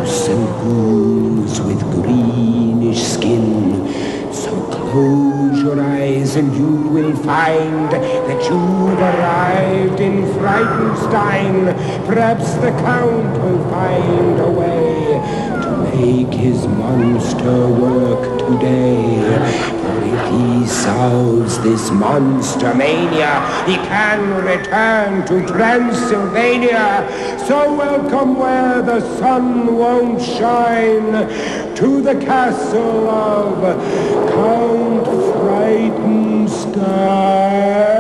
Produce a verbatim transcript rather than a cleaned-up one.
ghosts and ghouls with greenish skin. So close your eyes and you will find that you've arrived in Frightenstein. Perhaps the Count will find a way to make his monster work today. For if he solves this monster mania, he can return to Transylvania. So welcome where the sun won't shine, to the castle of Count Frightenstein.